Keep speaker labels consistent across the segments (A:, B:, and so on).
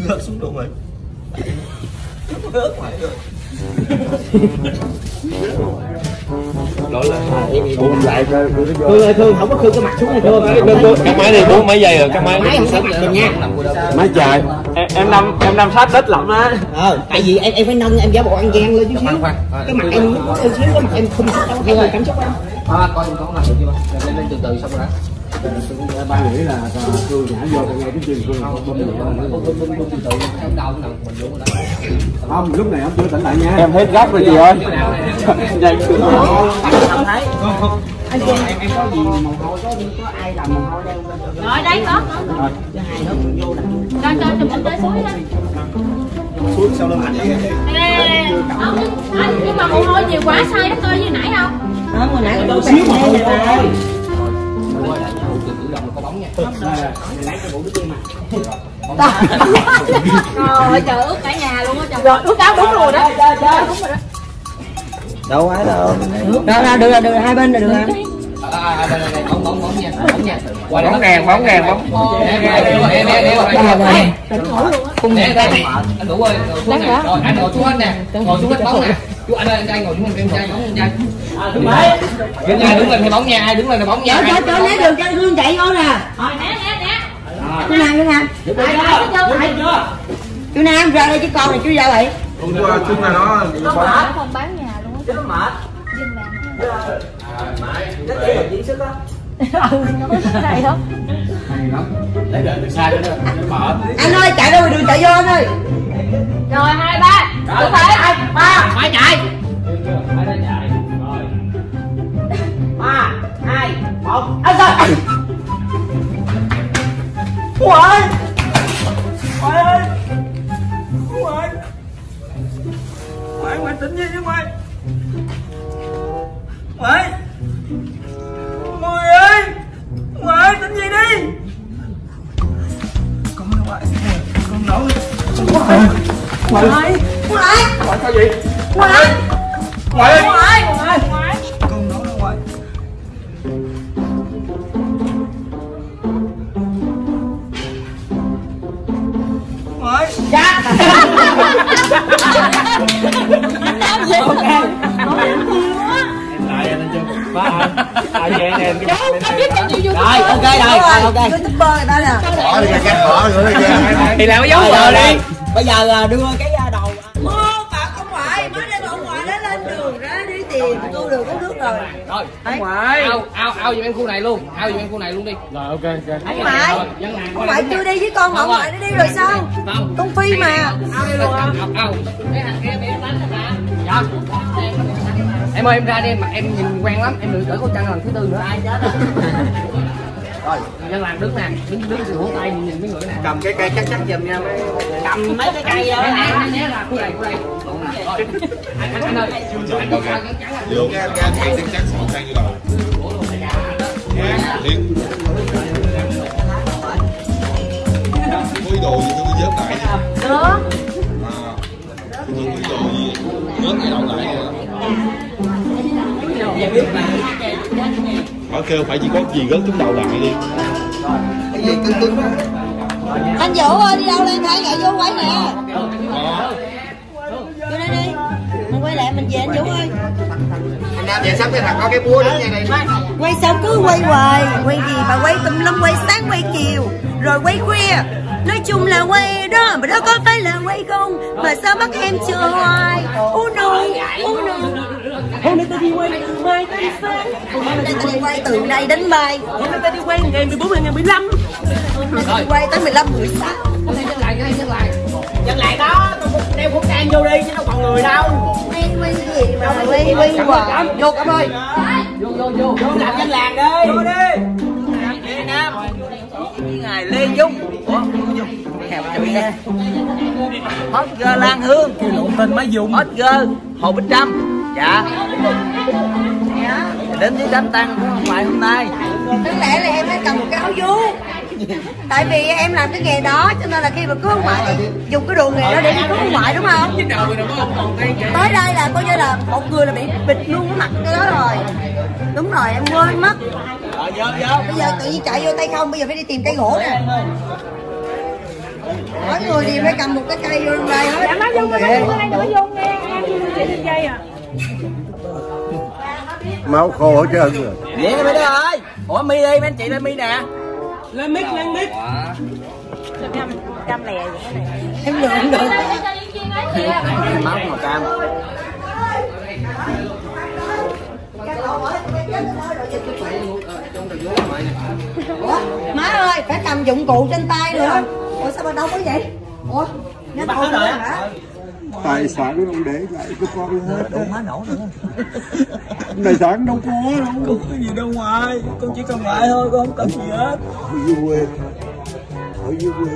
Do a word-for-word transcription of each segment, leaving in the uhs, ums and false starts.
A: rớt xuống luôn rồi. Rớt ngoài rồi. Đó là buông lại coi.
B: Thương ơi Thương, không có Thương cái mặt xuống này Thương.
A: Cái máy này bốn mấy giây rồi, cái máy
B: máy không sát mặt mình nha.
A: Máy trời.
C: Em em nằm em nằm sát đất lắm á.
B: Ờ, tại vì em em phải nâng em giả bộ ăn gian lên chút xíu. Cái mặt em em xíu cái mặt em không sát đâu, em cảm xúc em.
D: À, coi con làm được chưa? Lên lên từ từ xong rồi đó.
C: Ba nghĩ là Cương nhả vô ngay cái chân Cương bơm không, lúc này ông chưa tỉnh lại nha. Em hết gấp rồi chị ơi. Nhanh Cương.
B: Không thấy. Anh em em có gì mồ hôi có có ai làm mồ hôi đây không?
E: Rồi đây có.
B: Rồi, cho hai đứa mình vô làm.
E: Cho cho chụp anh tới suối đó.
A: Suối sau lưng anh vậy.
E: Nè. Anh nhưng mà mồ hôi nhiều quá sai đất ơi như nãy không?
B: Đó, hồi nãy có xíu mồ hôi thôi.
D: Có bóng nha.
E: Rồi trời ướt cả nhà luôn á trời. Rồi ướt áo đúng rồi đó. Trời trời đúng rồi đó.
A: Đâu ai đâu.
B: Đó ra được được hai bên là được em.
D: À đây đây bóng bóng bóng nha. Bóng nha.
C: Bóng đèn bóng đèn bóng.
D: Không nè đây. Anh Đủ ơi, ngồi xuống nè. Rồi anh ngồi xuống anh nè. Ngồi xuống hết bóng nè. Chú anh ơi, anh ngồi xuống em trai bóng trai. Đứng lên. Ai đứng lên thì bóng nha, ai đứng lên là bóng nha.
B: Cho cho né đường cho Hương chạy vô nè.
E: Rồi né né né.
B: Chú Nam chú Nam. Chú Nam ra đây chứ con này chú ra vậy.
A: Hôm qua chúng ta nó
E: Ở phòng bán nhà luôn á.
B: Chú mệt.
E: Dừng làm.
B: Nó chỉ là diễn sức á.
E: Ừ, nó có cái này không?
C: Để đợi từ xa cho nó mở.
B: Anh ơi chạy đâu đường chạy vô anh ơi.
E: Rồi hai ba. Đúng rồi.
B: Ba.
E: Phải chạy.
C: Hai đứa chạy. Rồi.
B: Ba, hai, một. Anh ơi. Ui. Ui ơi. Ui. Ngoại ngoại tỉnh gì chứ ngoại. Ngoại. Ngoại ơi. Ngoại tỉnh gì đi. Con ơi ngoại. Con nổi. Ngoại. Ngoại. Ngoại.
C: Ngoại sao vậy?
B: Ngoại.
C: Ngoại ơi.
B: Ngoại. Ngoại. Ngoại. Con nổi ngoại. Ngoại. Dạ.
C: Lại anh cho ba anh. Ai vậy em cái
B: Rồi ok rồi ok. YouTuber đây nè.
A: bỏ đi ra bỏ nữa ra.
C: thì làm cái dấu giờ đi.
B: Bây giờ đưa cái đầu.
F: Ô, bà ông ngoại, mới đây bà ông ngoại đã lên đường ra đi tìm cô đường uống nước rồi.
D: Rồi.
C: Ngoại.
D: Ao ao ao giùm em khu này luôn. Ao giùm em khu này luôn đi.
C: Rồi ok ok.
F: Ông ngoại, ông ngoại chưa đi với con mà ông ngoại nó đi rồi sao? Con Phi mà.
D: Ao đi luôn à. Ao. Cái thằng kia bị đánh rồi mà. Dạ. Em ơi em ra đi mà em nhìn quen lắm, em đừng cởi con trăng lần thứ tư nữa ai chết á. Rồi, dân làng đứng nè, đứng đứng vỗ tay nhìn mấy người nè.
A: Cầm cái cây chắc chắc giùm nha mấy.
B: Cầm mấy cái cây đó.
D: Né ra khu này khu này. Rồi. Anh anh ơi, anh đâu ra trắng anh.
A: Vô ra ra cây chắc chắc một cây như đầu. Nha, liền. Quý đồ gì tôi vớt lại nha.
E: Được.
A: À. Tôi quý đồ gì vớt cái đầu lại. Họ kêu phải chỉ có gì gớt chúng đầu lại đi. Cái gì cứng cứng đó.
F: Anh Vũ ơi, đi đâu lang thang vậy? Vô quay nè. Vô đây đi. Mình quay lại mình về anh Vũ ơi.
A: Anh Nam về sắp cái thằng có cái búa đứng ngay đây.
F: Quay sao cứ quay hoài. Quay gì mà quay tùm lum, quay sáng quay chiều rồi quay khuya. Nói chung là quay đó mà đó có phải là quay không. Mà sao bắt em chờ hoài. Ô no, ô no.
B: Hôm nay ta đi quay từ mai tới sáng.
F: Hôm nay ta đi quay từ đây đến mai.
B: Hôm nay ta đi quay ngày mười bốn ngày mười lăm.
F: Đi quay tới mười lăm mười sáu.
D: Dân lại cái dân lại.
B: Dân lại đó, tôi đeo khẩu trang vô đi chứ đâu còn người đâu.
F: Quay quay gì mà quay quay hoài.
D: Vô cảm ơi. Vô vô vô.
B: Vô làm dân làng đi. Vô đi. Lê Nam. Ngài Lê Dung. Ủa, Dung. Hẹp chữ nha. Hot girl Lan Hương. Lộn tên mới Dung. Hot girl Hồ Bích Trâm. Dạ. Đến với đám tang của ông ngoại hôm nay.
F: Đáng lẽ là em phải cầm một cái áo vú. Tại vì em làm cái nghề đó cho nên là khi mà cứu ông ngoại dùng cái đồ nghề đó để đi cứu ông ngoại đúng không? Tới đây là coi như là một người là bị bịt luôn cái mặt cái đó rồi. Đúng rồi em quên mất. Bây giờ tự nhiên chạy vô tay không, bây giờ phải đi tìm cây gỗ nè. Mỗi người thì phải cầm một cái cây vô trong đây hết.
E: Dạ má Dung ơi, đây là má Dung nghe, em trên dây à.
A: Máu khô hết trơn rồi.
B: Vậy mấy đứa ơi. Ủa mi đi, mấy anh chị lên mi nè.
D: Lên mic, lên mic.
E: Cam, cam lè vậy cái này.
F: Em được không được.
B: Máu màu cam.
F: Ủa, má ơi, phải cầm dụng cụ trên tay nữa. Ủa sao mà đâu có vậy? Ủa, nhớ thôi rồi hả?
A: Tài sản không để lại cho con hết.
B: Đủ má nổ nữa.
A: Tài sản đâu có đâu.
B: Không có gì đâu ngoài. Con chỉ cần lại thôi, con không cần gì hết.
A: Ở dưới quê. Ở dưới quê.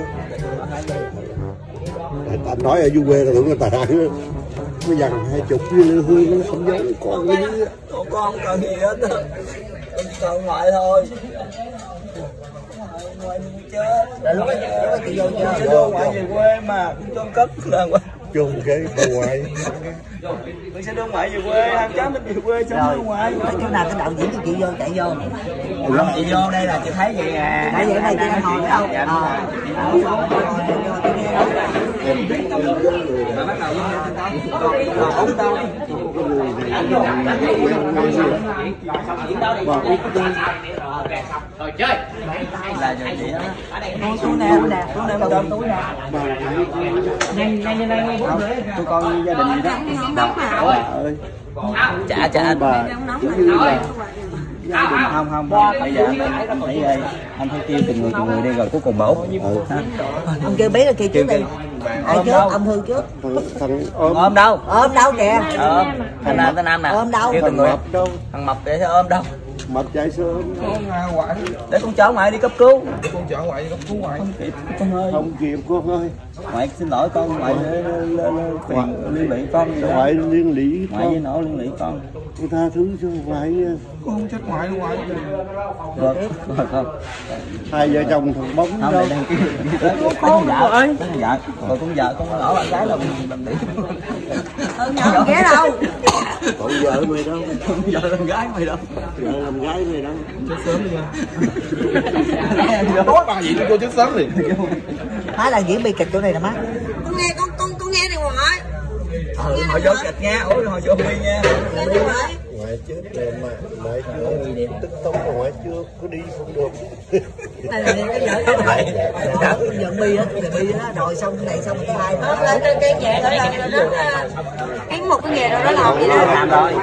A: Anh nói ở dưới quê là tưởng là tài sản. Nó dằn hai chục với lê hương nó không giống con cái gì.
B: Con không cần gì hết. Con chỉ cần ngoại thôi. Ngoại đi chết. Rồi lúc đó chị vô chưa? Sẽ đưa ngoại về quê mà. Cũng cho cất là ngoại.
A: Chung cái bà ngoại.
B: Mình sẽ đưa ngoại về quê. Hai cháu mình về quê xong đưa ngoại.
F: Nói chỗ nào cái đạo diễn thì chị vô chạy vô.
B: Không, chị vô đây là chị thấy vậy à.
F: Thấy vậy này chị đang ngồi đâu.
B: Mà bắt đầu còn ống đâu. Rồi chơi. Là cho chị á.
F: Xuống nè, nè, xuống nè, cầm túi nè.
D: Nhanh, nhanh, nhanh, nhanh.
A: Tụi con gia đình gì đó.
F: Nóng hả?
B: Chả chả anh.
A: Bà
B: Không không bây giờ anh thấy anh thấy kêu từng người từng người đi rồi cuối cùng bảo
F: Ông kêu bé là kia trước đi. Ai trước? Ông Hương trước.
A: Thằng ôm
B: ôm đâu
F: Ôm đâu kìa.
B: ôm thằng nam thằng nam nè
F: Ôm đâu?
B: kêu từng người
A: mập đâu.
B: thằng mập để ôm đâu
A: Mập chạy sớm.
B: để con chở ngoại đi cấp cứu
D: Con chở ngoại đi cấp cứu ngoại.
B: không kịp con ơi
A: Không kịp con ơi.
B: ngoại xin lỗi con ngoại phiền liên lụy con gì đó
A: Ngoại liên lụy
B: ngoại với
A: con.
B: nổ liên lụy con
A: Con tha thứ cho ngoại nha.
D: Con không chết ngoại đâu ngoại.
B: được rồi không
A: Hai vợ chồng thằng bóng
B: không
A: đâu.
B: để đăng ký con vợ con vợ rồi con vợ con ở bạn gái là làm điểm
F: Hơn nhau ghé đâu.
A: Cậu vợ mày đâu.
B: vợ làm gái mày đâu
A: Vợ làm gái mày đâu.
D: Chết sớm đi nha. Nói bà gì cho chết sớm liền.
F: Má là diễn bi kịch chỗ này nè má. Con nghe con con con nghe này ngoại.
B: ừ hồi vô kịch nha ủa hồi vô mi nha
F: Nghe này ngoại.
A: Ngoại chết rồi mà. Ngoại chưa tức tông mà ngoại chưa có đi không được.
F: Này là cái vợ cái này. Con giận bi á, thì bi á, rồi xong cái này xong cái hai nữa. Lên trên cái nghề đó là nó cái một cái nghề đó nó làm gì đó.
B: làm rồi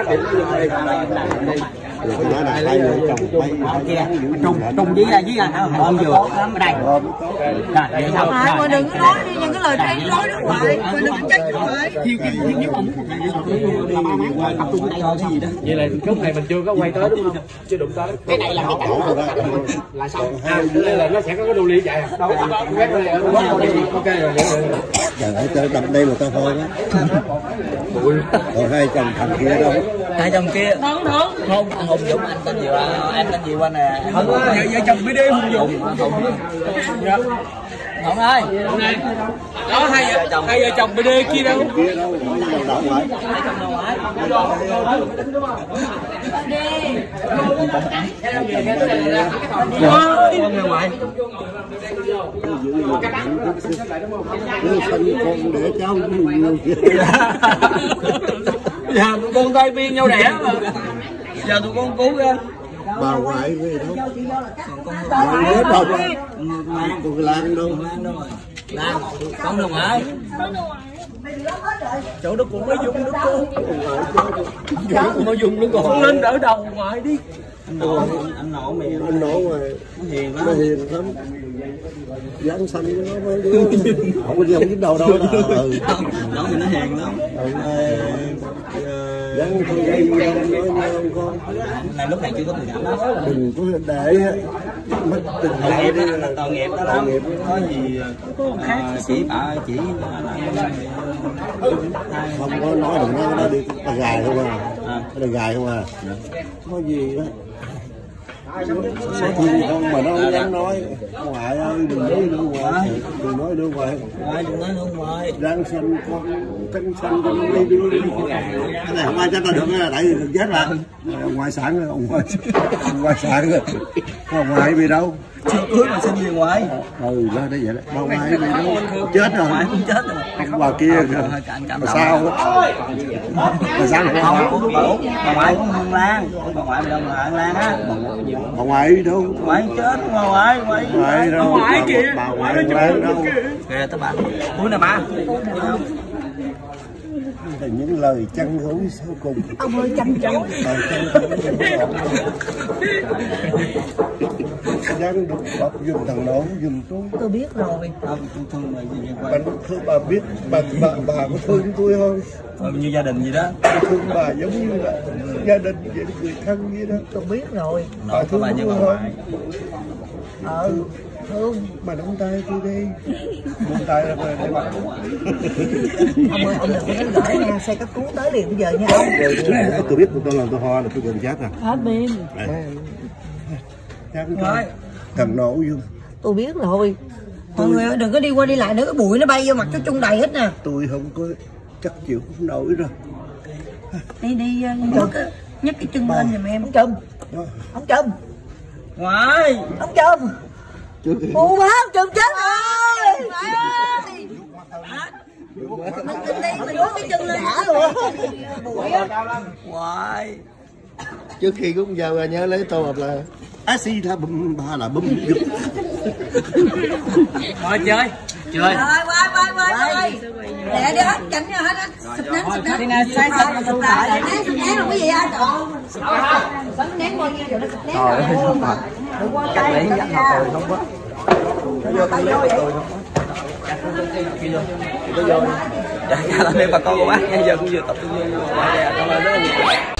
A: Rồi nói là hai vợ chồng bay
D: Trùng trùng với là với là ôm vừa ở đây. Rồi vậy sao?
F: Mà mà đừng có nói đi những cái lời trái nói đó ngoại. Mà đừng có trách ngoại.
D: Thiêu cái nếu mà muốn là ba má tập trung đây thôi cái gì đó. Vậy là lúc này mình chưa có quay tới đúng không? Chưa đụng tới. Cái này là cái cảnh là xong. À, đây là nó sẽ có cái đồ ly chạy à. Đâu có quét đây ở đó. Ok rồi.
A: giờ hãy tới đập đây mà tao thôi đó. Còn hai chồng thằng kia đâu.
B: hai chồng kia không không anh Hùng Dũng anh tên gì à? Em tên gì qua nè
D: Vợ vợ chồng mới đi Hùng Dũng.
B: Hùng ơi
D: Đó hai vợ hai vợ chồng mới đi kia đâu.
A: Kia đâu. Hỏi đâu ngoại.
B: con người ngoại
A: Cứ sinh con để cháu nhiều kia.
B: giờ tụi con tay viên nhau đẻ mà giờ tụi con cứu ra
A: Bà ngoại về đâu. Bà nhớ bà ngoại. Còn Lan đâu.
B: Lan con đồng ai chỗ đó cũng mới dùng đó cô chỗ cũng mới dùng nữa con lên đỡ đầu ngoại đi anh nọ anh nọ mày
A: Anh nổ mà
B: hiền
A: nó hiền lắm. Dáng xanh của nó mới đứa. Không có gì không dính đầu đâu đó. Ừ.
B: nó mình nó hiền lắm
A: Dáng con dây nói nghe không con.
B: này lúc này chưa có tình cảm đó
A: Đừng có để mất tình
B: tội nghiệp đó
A: cảm.
B: là tội nghiệp đó lắm có gì à, chỉ bà chỉ
A: Không có nói đừng nói nó đi ta gài không à.
B: à.
A: Nó gài không à. Có gì đó. Số thương con mà nó không dám nói. Ngoại ơi đừng nói nữa ngoại. Đừng nói nữa ngoại.
B: ngoại đừng nói nữa ngoại
A: Đang xanh con trắng xanh cho nó đi đi đi. Cái này không ai trách ta được á, tại vì đừng chết mà. Ngoại sản rồi, ông ngoại, ông ngoại sản rồi. Ông ngoại bị đâu?
B: chưa cưới mà xin về ngoại.
A: Ừ đó đấy vậy đó. Bà ngoại này nó chết rồi.
B: Ngoại cũng chết rồi.
A: Ông bà kia kìa. Mà sao á? Mà sao lại
B: không? Bà ngoại cũng Hương Lan. Bà ngoại bị ông là Hương Lan á.
A: Bà ngoại đâu?
B: Ngoại chết bà ngoại.
A: Ngoại đâu? Ngoại kìa. Bà ngoại Hương Lan đâu?
B: Kìa tới bà. Cuối nè bà.
A: Là những lời chăn gối sau cùng.
F: Ông ơi chăn chăn.
A: Giang đục bọc dùm thằng đó dùm tôi.
F: Tôi biết rồi.
B: Không, tôi thương bà gì
A: Bà thương bà biết bà bà bà có thương tôi không?
B: ờ, như gia đình gì đó.
A: Tôi thương bà giống như là gia đình vậy, người thân vậy đó.
F: Tôi biết rồi.
A: Bà thương
B: bà như
A: tôi
B: bà
A: không?
B: ngoại.
F: Ừ thương.
A: Bà nắm tay tôi đi. Buông tay ra về để bà.
F: Ông ơi ông đừng có đánh gửi nha, xe cấp cứu tới liền bây giờ nha ông.
A: Tôi biết tôi làm tôi ho là tôi gần chết rồi.
F: Hết pin.
A: Thằng nổ vô.
F: Tôi biết rồi. Mọi người ơi đừng có đi qua đi lại nữa, cái bụi nó bay vô mặt cho chung đầy hết nè.
A: Tôi không có chắc chịu không nổi rồi.
F: Đi đi nhấc cái nhấc cái chân lên giùm em. Ông Trùm. Ông Trùm.
B: Ngoại.
F: Ông Trùm. Ủa má ông Trùm chết rồi. Ngoại ơi. Mình tin đi mình nhấc cái chân lên đã luôn. Bụi á.
B: Ngoại.
A: Trước khi cũng giờ nhớ lấy tô hộp là axi tha bum ba là bum giật.
B: Ngồi chơi. Chơi.
F: Rồi quay quay quay quay. Để đi hết chỉnh hết hết. Sụp nén sụp nén. Đi nè xoay xoay sụp lại. Sụp nén không có gì anh. Sụp nén bao nhiêu rồi nó sụp nén. Trời. Đừng qua tay. Lấy dắt họ cười không quá. Nó vô tay vô vậy.
B: Dạ, cảm ơn bà con của bác, giờ cũng vừa tập trung vô. Cảm ơn rất là nhiều.